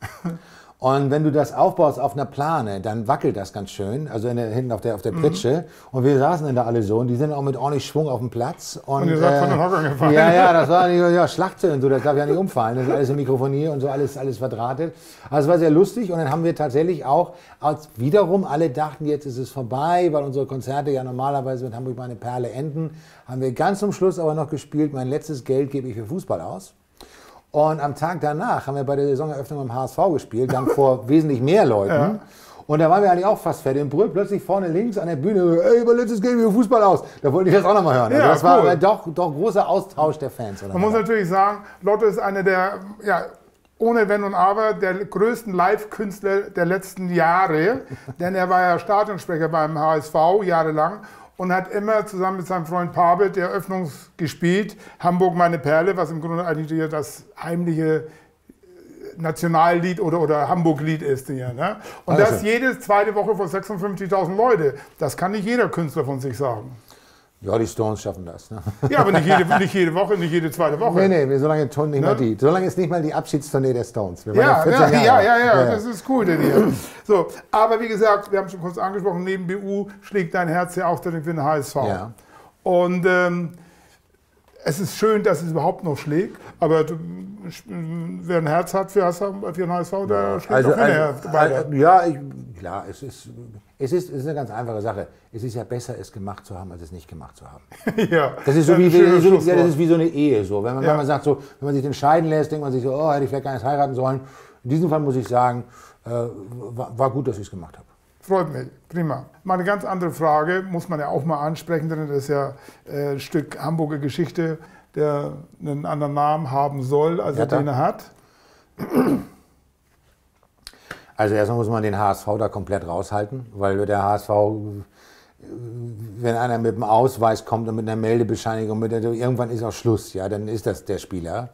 Und wenn du das aufbaust auf einer Plane, dann wackelt das ganz schön, also hinten auf der Pritsche. Und wir saßen dann da alle so und die sind auch mit ordentlich Schwung auf dem Platz. Und ihr seid von den Hockern gefallen. Ja, das war Schlachtzelt und so, das darf ja nicht umfallen. Das ist alles im Mikrofonier und so, alles verdrahtet. Also es war sehr lustig und dann haben wir tatsächlich auch, als wiederum alle dachten, jetzt ist es vorbei, weil unsere Konzerte ja normalerweise mit Hamburg meine Perle enden, haben wir ganz zum Schluss aber noch gespielt, mein letztes Geld gebe ich für Fußball aus. Und am Tag danach haben wir bei der Saisoneröffnung im HSV gespielt, dann vor wesentlich mehr Leuten. Ja. Und da waren wir eigentlich auch fast fertig. Und brüllt plötzlich vorne links an der Bühne, ey, über letztes Game über Fußball aus. Da wollte ich das auch nochmal hören. Also Ja, das war cool. doch großer Austausch der Fans. Oder Man muss natürlich sagen, Lotto ist einer der, ja, ohne Wenn und Aber, der größten Live-Künstler der letzten Jahre. Denn er war ja Stadionsprecher beim HSV jahrelang und hat immer zusammen mit seinem Freund Pape die Eröffnung gespielt, Hamburg meine Perle, was im Grunde eigentlich das heimliche Nationallied oder Hamburg-Lied ist hier. Ne? Und Also. das jede zweite Woche vor 56.000 Leute. Das kann nicht jeder Künstler von sich sagen. Ja, die Stones schaffen das. Ne? Ja, aber nicht jede Woche, nicht jede zweite Woche. Nee, solange Ton nicht Ne? mal die. Solange ist nicht mal die Abschiedstournee der Stones. Wir waren Ja, 14 Jahre. ja, das ist cool, denn hier. So, aber wie gesagt, wir haben schon kurz angesprochen, neben BU schlägt dein Herz ja auch für den HSV. Ja. Und es ist schön, dass es überhaupt noch schlägt, aber wer ein Herz hat für den HSV, der schlägt auch weiter. Ja, klar, es ist eine ganz einfache Sache. Es ist ja besser, es gemacht zu haben, als es nicht gemacht zu haben. Ja, das ist so ein wie, schönes das Schlusswort. ist wie so eine Ehe. So. Wenn man Ja. manchmal sagt, so, wenn man sich entscheiden lässt, denkt man sich so, oh, hätte ich vielleicht gar nicht heiraten sollen. In diesem Fall muss ich sagen, war gut, dass ich es gemacht habe. Freut mich, prima. Mal eine ganz andere Frage, muss man ja auch mal ansprechen, denn das ist ja ein Stück Hamburger Geschichte, der einen anderen Namen haben soll, als er den er hat. Also erstmal muss man den HSV da komplett raushalten, weil der HSV, wenn einer mit dem Ausweis kommt und mit einer Meldebescheinigung, irgendwann ist auch Schluss, ja, dann ist das der Spieler.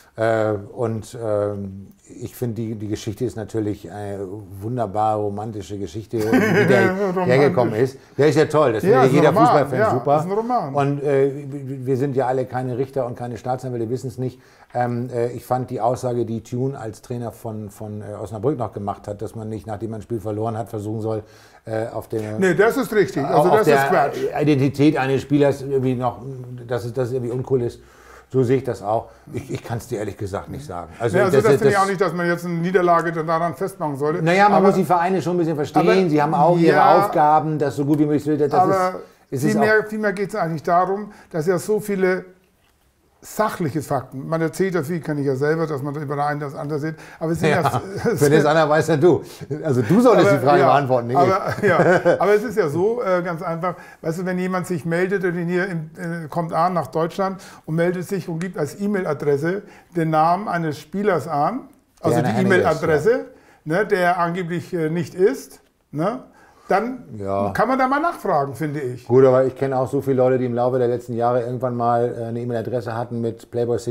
Ich finde, die Geschichte ist natürlich eine wunderbar romantische Geschichte, wie der hergekommen ist. Der ist ja toll, das findet jeder Fußballfan super. Das ist ein Roman. Und wir sind ja alle keine Richter und keine Staatsanwälte, wissen es nicht. Ich fand die Aussage, die Thune als Trainer von Osnabrück noch gemacht hat, dass man nicht, nachdem man ein Spiel verloren hat, versuchen soll, auf den... Nee, das ist richtig. Also das ist Quatsch. Identität eines Spielers irgendwie noch, dass es irgendwie uncool ist. So sehe ich das auch. Ich kann es dir ehrlich gesagt nicht sagen. Also das finde ich auch nicht, dass man jetzt eine Niederlage daran festmachen sollte. Naja, man muss die Vereine schon ein bisschen verstehen. Sie haben auch ihre Aufgaben, das so gut wie möglich. Vielmehr geht es eigentlich darum, dass ja so viele sachliche Fakten, man erzählt das, wie kann ich ja selber, dass man über einen das andere sieht. Aber es sind wenn das einer weiß, dann du. Also du solltest die Frage beantworten, nicht ich. Aber es ist ja so, ganz einfach, weißt du, wenn jemand sich meldet und hier kommt nach Deutschland und meldet sich und gibt als E-Mail-Adresse den Namen eines Spielers an, also die E-Mail-Adresse, ne, der angeblich nicht ist, ne, dann kann man da mal nachfragen, finde ich. Gut, aber ich kenne auch so viele Leute, die im Laufe der letzten Jahre irgendwann mal eine E-Mail-Adresse hatten mit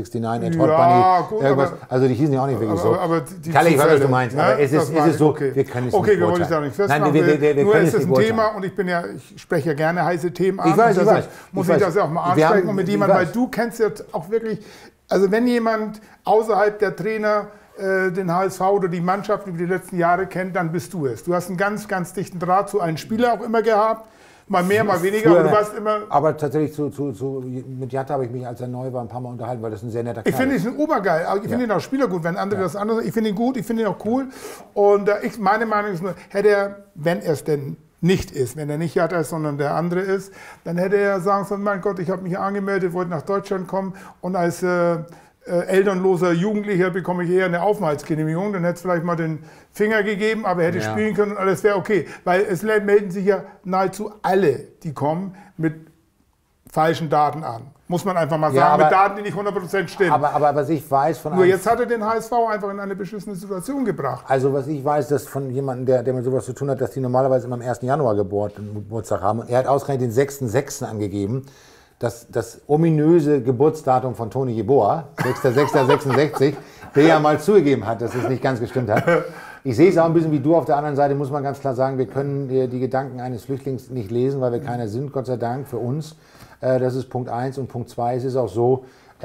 Playboy69@hotbunny. Also die hießen ja auch nicht wirklich so. Kalle, ich weiß, was du meinst. Ne? Aber es ist so, okay. wir können es nicht nicht wir wollen es ja nicht festmachen. Nein, nur ist es ein Thema und ich spreche ja gerne heiße Themen an. Ich weiß. Muss ich das ja auch mal ansprechen. Und mit jemandem, weil du kennst ja auch wirklich, also wenn jemand außerhalb der Trainer den HSV oder die Mannschaft über die letzten Jahre kennt, dann bist du es. Du hast einen ganz, ganz dichten Draht zu einem Spieler auch immer gehabt, mal mehr, mal weniger, aber du warst immer... Aber tatsächlich mit Jatta habe ich mich, als er neu war, ein paar Mal unterhalten, weil das ein sehr netter Kerl ist. Ich finde ihn obergeil, ich finde ihn auch Spieler gut, wenn andere das andere, ich finde ihn gut, ich finde ihn auch cool und meine Meinung ist nur, hätte er, wenn er es denn nicht ist, wenn er nicht Jatta ist, sondern der andere ist, dann hätte er sagen sollen, mein Gott, ich habe mich angemeldet, wollte nach Deutschland kommen und als... elternloser Jugendlicher bekomme ich eher eine Aufenthaltsgenehmigung, dann hätte es vielleicht mal den Finger gegeben, aber er hätte spielen können und alles wäre okay. Weil es melden sich ja nahezu alle, die kommen, mit falschen Daten an. Muss man einfach mal sagen, mit Daten, die nicht 100% stimmen. Aber was ich weiß von... Nur jetzt hat er den HSV einfach in eine beschissene Situation gebracht. Also was ich weiß, dass von jemandem, der mit sowas zu tun hat, dass die normalerweise immer am 1. Januar Geburtstag haben. Und er hat ausgerechnet den 6.6. angegeben. Das ominöse Geburtsdatum von Toni Jeboa, 6.6.66, der ja mal zugegeben hat, dass es nicht ganz gestimmt hat. Ich sehe es auch ein bisschen wie du. Auf der anderen Seite muss man ganz klar sagen, wir können die Gedanken eines Flüchtlings nicht lesen, weil wir keiner sind, Gott sei Dank, für uns. Das ist Punkt 1. Und Punkt 2, es ist auch so,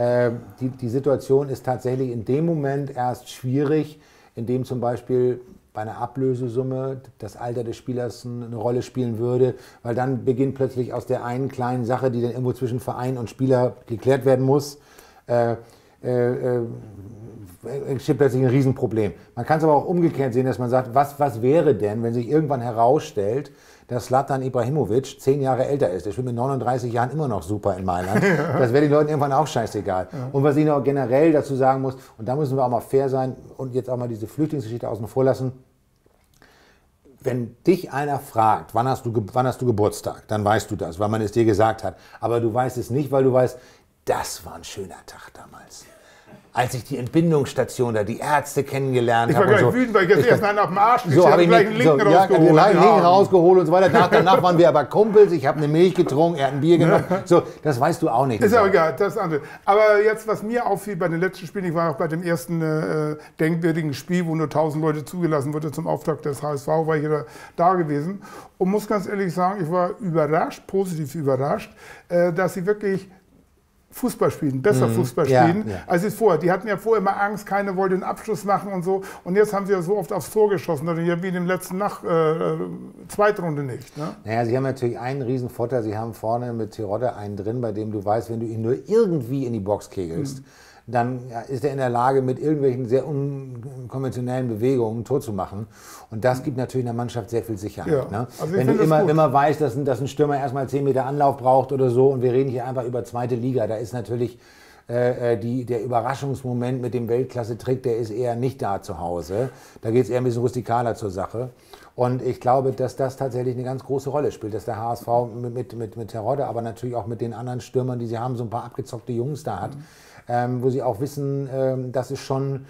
die Situation ist tatsächlich in dem Moment erst schwierig, in dem zum Beispiel bei einer Ablösesumme das Alter des Spielers eine Rolle spielen würde, weil dann beginnt plötzlich aus der einen kleinen Sache, die dann irgendwo zwischen Verein und Spieler geklärt werden muss, entsteht plötzlich ein Riesenproblem. Man kann es aber auch umgekehrt sehen, dass man sagt, was wäre denn, wenn sich irgendwann herausstellt, dass Zlatan Ibrahimovic 10 Jahre älter ist. Der spielt mit 39 Jahren immer noch super in Mailand. Das wäre den Leuten irgendwann auch scheißegal. Ja. Und was ich noch generell dazu sagen muss, und da müssen wir auch mal fair sein und jetzt auch mal diese Flüchtlingsgeschichte außen vor lassen, wenn dich einer fragt, wann hast du Geburtstag, dann weißt du das, weil man es dir gesagt hat. Aber du weißt es nicht, weil du weißt, das war ein schöner Tag damals. Als ich die Entbindungsstation da, die Ärzte kennengelernt habe. Ich war gleich wütend, weil ich jetzt erst einen auf den Arsch so habe ich gleich einen linken rausgeholt. Linken rausgeholt und so weiter. Danach waren wir aber Kumpels, ich habe eine Milch getrunken, er hat ein Bier genommen. So, das weißt du auch nicht. Ist aber egal, das ist andere. Aber jetzt, was mir auffiel bei den letzten Spielen, ich war auch bei dem ersten denkwürdigen Spiel, wo nur 1000 Leute zugelassen wurde zum Auftakt des HSV, war ich da gewesen. Und muss ganz ehrlich sagen, ich war überrascht, positiv überrascht, dass sie wirklich Fußball spielen, besser Fußball spielen, als es vorher. Die hatten ja vorher immer Angst, keiner wollte den Abschluss machen und so. Und jetzt haben sie ja so oft aufs Tor geschossen, wie in dem letzten Zweitrunde nicht. Ne? Naja, sie haben natürlich einen riesen Vorteil. Sie haben vorne mit Terodde einen drin, bei dem du weißt, wenn du ihn nur irgendwie in die Box kegelst, dann ist er in der Lage, mit irgendwelchen sehr unkonventionellen Bewegungen ein Tor zu machen. Und das gibt natürlich einer Mannschaft sehr viel Sicherheit. Ja. Ne? Also wenn du immer weißt, dass ein Stürmer erstmal 10 Meter Anlauf braucht oder so, und wir reden hier einfach über zweite Liga, da ist natürlich der Überraschungsmoment mit dem Weltklasse-Trick, der ist eher nicht da zu Hause. Da geht es eher ein bisschen rustikaler zur Sache. Und ich glaube, dass das tatsächlich eine ganz große Rolle spielt, dass der HSV mit Terodde, aber natürlich auch mit den anderen Stürmern, die sie haben, so ein paar abgezockte Jungs da hat. Wo sie auch wissen, das ist schon,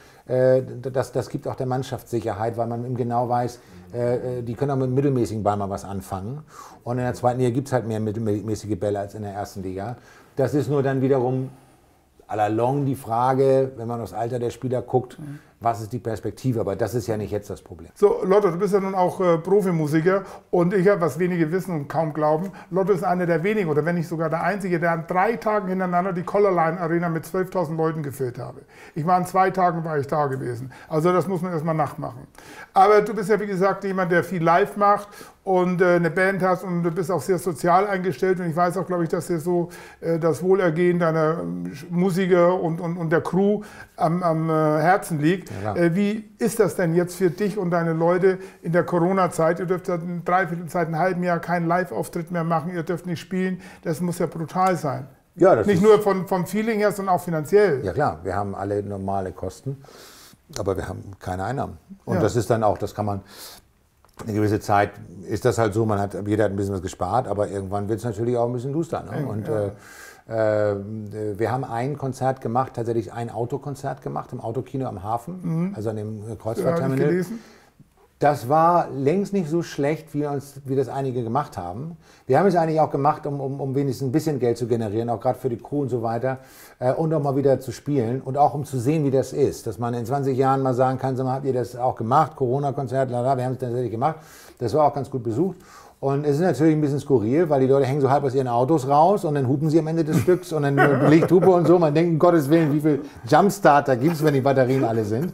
das gibt auch der Mannschaft Sicherheit, weil man eben genau weiß, die können auch mit mittelmäßigen Ball mal was anfangen. Und in der zweiten Liga gibt es halt mehr mittelmäßige Bälle als in der ersten Liga. Das ist nur dann wiederum à la longue die Frage, wenn man aufs Alter der Spieler guckt, was ist die Perspektive? Aber das ist ja nicht jetzt das Problem. So, Lotto, du bist ja nun auch Profimusiker und ich habe, was wenige wissen und kaum glauben, Lotto ist einer der wenigen oder wenn nicht sogar der Einzige, der an 3 Tagen hintereinander die Colorline Arena mit 12.000 Leuten gefüllt habe. Ich war an 2 Tagen da gewesen. Also das muss man erstmal nachmachen. Aber du bist ja, wie gesagt, jemand, der viel live macht und eine Band hast und du bist auch sehr sozial eingestellt und ich weiß auch, glaube ich, dass dir so das Wohlergehen deiner Musiker und der Crew am Herzen liegt. Ja. Wie ist das denn jetzt für dich und deine Leute in der Corona-Zeit? Ihr dürft ja in Dreiviertelzeit, ein halben Jahr keinen Live-Auftritt mehr machen, ihr dürft nicht spielen. Das muss ja brutal sein. Ja, das nicht nur vom Feeling her, sondern auch finanziell. Ja klar, wir haben alle normale Kosten, aber wir haben keine Einnahmen. Und das ist dann auch, das kann man, eine gewisse Zeit ist das halt so, jeder hat ein bisschen was gespart, aber irgendwann wird es natürlich auch ein bisschen duster. Ne? Und wir haben ein Konzert gemacht, tatsächlich ein Autokonzert gemacht im Autokino am Hafen, also an dem Kreuzfahrtterminal. Ja, das war längst nicht so schlecht, wie das einige gemacht haben. Wir haben es eigentlich auch gemacht, um wenigstens ein bisschen Geld zu generieren, auch gerade für die Crew und so weiter, und auch mal wieder zu spielen und auch um zu sehen, wie das ist. Dass man in 20 Jahren mal sagen kann, so, habt ihr das auch gemacht, Corona-Konzert, wir haben es tatsächlich gemacht. Das war auch ganz gut besucht. Und es ist natürlich ein bisschen skurril, weil die Leute hängen so halb aus ihren Autos raus und dann hupen sie am Ende des Stücks und dann belegt Hupe und so. Man denkt, um Gottes Willen, wie viel Jumpstarter gibt es, wenn die Batterien alle sind.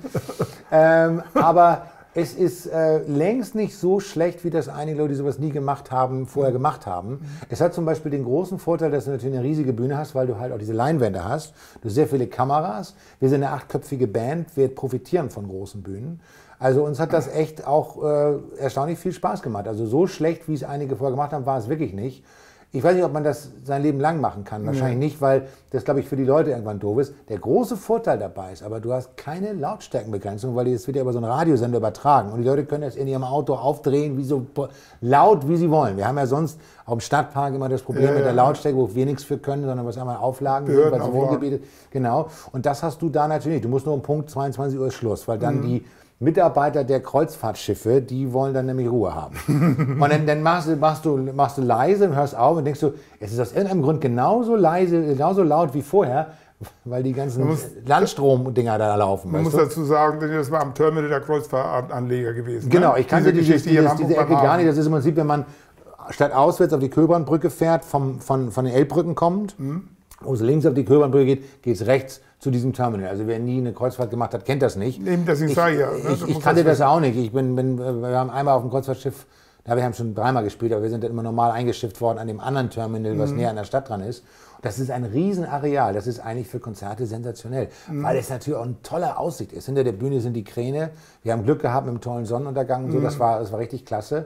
Aber es ist längst nicht so schlecht, wie das einige Leute, die sowas nie gemacht haben, vorher gemacht haben. Es hat zum Beispiel den großen Vorteil, dass du natürlich eine riesige Bühne hast, weil du halt auch diese Leinwände hast. Du hast sehr viele Kameras. Wir sind eine 8-köpfige Band. Wir profitieren von großen Bühnen. Also uns hat das echt auch erstaunlich viel Spaß gemacht. Also so schlecht, wie es einige vorher gemacht haben, war es wirklich nicht. Ich weiß nicht, ob man das sein Leben lang machen kann. Wahrscheinlich nicht, weil das, glaube ich, für die Leute irgendwann doof ist. Der große Vorteil dabei ist, aber du hast keine Lautstärkenbegrenzung, weil das wird ja über so einen Radiosender übertragen. Und die Leute können das in ihrem Auto aufdrehen, wie so laut, wie sie wollen. Wir haben ja sonst auch im Stadtpark immer das Problem mit der Lautstärke, wo wir nichts für können, sondern was einmal Auflagen sind, weil es Wohngebiete. Genau. Und das hast du da natürlich nicht. Du musst nur um Punkt 22 Uhr Schluss, weil dann die Mitarbeiter der Kreuzfahrtschiffe, die wollen dann nämlich Ruhe haben. Und dann machst du leise und hörst auf und denkst du, es ist aus irgendeinem Grund genauso leise, genauso laut wie vorher, weil die ganzen Landstromdinger da laufen. Man muss dazu sagen, das war am Terminal der Kreuzfahrtanleger gewesen. Genau, ich kannte diese Ecke gar nicht. Das ist im Prinzip, wenn man statt auswärts auf die Köbernbrücke fährt, von den Elbbrücken kommt, wo es links auf die Köbernbrücke geht es rechts zu diesem Terminal. Also wer nie eine Kreuzfahrt gemacht hat, kennt das nicht. Ich kannte das auch nicht. Wir haben einmal auf dem Kreuzfahrtschiff, wir haben schon 3-mal gespielt, aber wir sind dann immer normal eingeschifft worden an dem anderen Terminal, was näher an der Stadt dran ist. Das ist ein Riesenareal. Das ist eigentlich für Konzerte sensationell, weil es natürlich auch eine tolle Aussicht ist. Hinter der Bühne sind die Kräne. Wir haben Glück gehabt mit einem tollen Sonnenuntergang und so. Das war richtig klasse.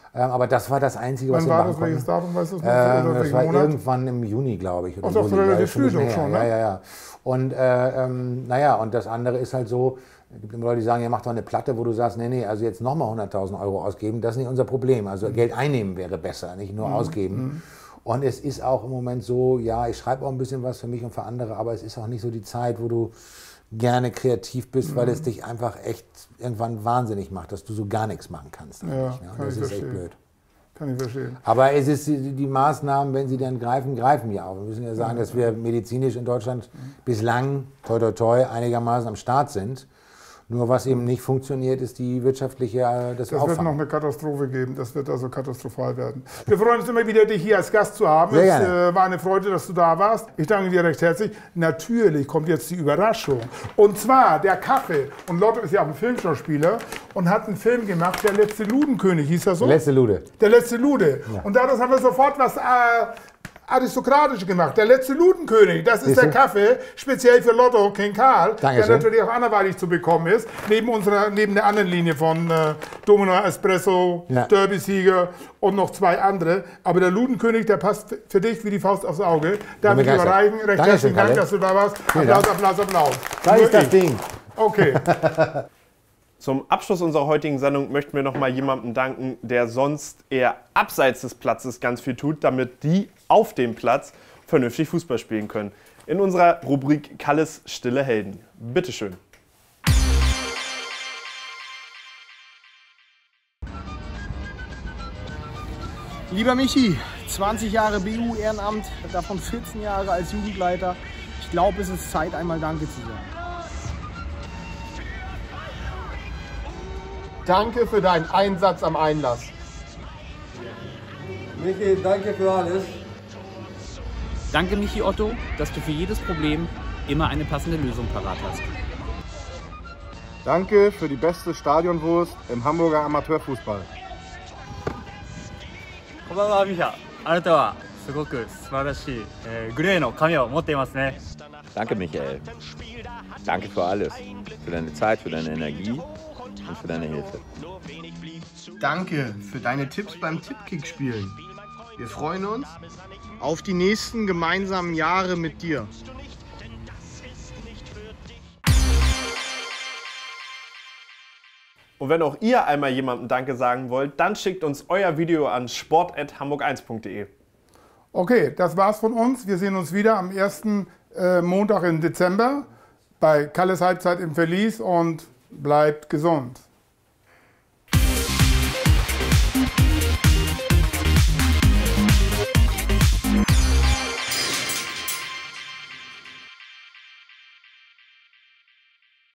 Aber das war das Einzige, was wir machen konnten. Wann war das? Welches Datum? Weißt du das? Das war irgendwann im Juni, glaube ich. Oder doch relativ früh schon, ne? Ja. Und naja, und das andere ist halt so, es gibt immer Leute, die sagen, ja, mach doch eine Platte, wo du sagst, nee, also jetzt nochmal 100.000 € ausgeben, das ist nicht unser Problem. Also Geld einnehmen wäre besser, nicht nur ausgeben. Und es ist auch im Moment so, ja, ich schreibe auch ein bisschen was für mich und für andere, aber es ist auch nicht so die Zeit, wo du gerne kreativ bist, weil es dich einfach echt irgendwann wahnsinnig macht, dass du so gar nichts machen kannst. Ja, das ist echt blöd. Kann ich verstehen. Aber es ist die Maßnahmen, wenn sie dann greifen ja auch. Wir müssen ja sagen, dass wir medizinisch in Deutschland bislang, toi toi toi, einigermaßen am Start sind. Nur was eben nicht funktioniert, ist die wirtschaftliche, das Auffangen. Es wird noch eine Katastrophe geben, das wird also katastrophal werden. Wir freuen uns immer wieder, dich hier als Gast zu haben. Sehr gerne. Es war eine Freude, dass du da warst. Ich danke dir recht herzlich. Natürlich kommt jetzt die Überraschung. Und zwar der Kaffee. Und Lotto ist ja auch ein Filmschauspieler und hat einen Film gemacht, Der letzte Ludenkönig, hieß er so? Der letzte Lude. Der letzte Lude. Ja. Und daraus haben wir sofort was aristokratisch gemacht. Der letzte Ludenkönig, das ist der Kaffee, speziell für Lotto King Karl, der natürlich auch anderweitig zu bekommen ist, neben der anderen Linie von Domino Espresso, Derby-Sieger und noch 2 andere. Aber der Ludenkönig, der passt für dich wie die Faust aufs Auge. Darf ich überreichen? Recht herzlichen Dank, dass du da warst. Applaus. Da ist das Ding. Okay. Zum Abschluss unserer heutigen Sendung möchten wir noch mal jemandem danken, der sonst eher abseits des Platzes ganz viel tut, damit die auf dem Platz vernünftig Fußball spielen können. In unserer Rubrik Kalles stille Helden. Bitteschön. Lieber Michi, 20 Jahre BU-Ehrenamt, davon 14 Jahre als Jugendleiter. Ich glaube, es ist Zeit, einmal Danke zu sagen. Danke für deinen Einsatz am Einlass. Michi, danke für alles. Danke, Michi Otto, dass du für jedes Problem immer eine passende Lösung parat hast. Danke für die beste Stadionwurst im Hamburger Amateurfußball. Danke, Michael. Danke für alles. Für deine Zeit, für deine Energie und für deine Hilfe. Danke für deine Tipps beim Tippkick-Spielen. Wir freuen uns auf die nächsten gemeinsamen Jahre mit dir. Und wenn auch ihr einmal jemandem Danke sagen wollt, dann schickt uns euer Video an sport@hamburg1.de. Okay, das war's von uns. Wir sehen uns wieder am ersten Montag im Dezember bei Kalles Halbzeit im Verlies und bleibt gesund.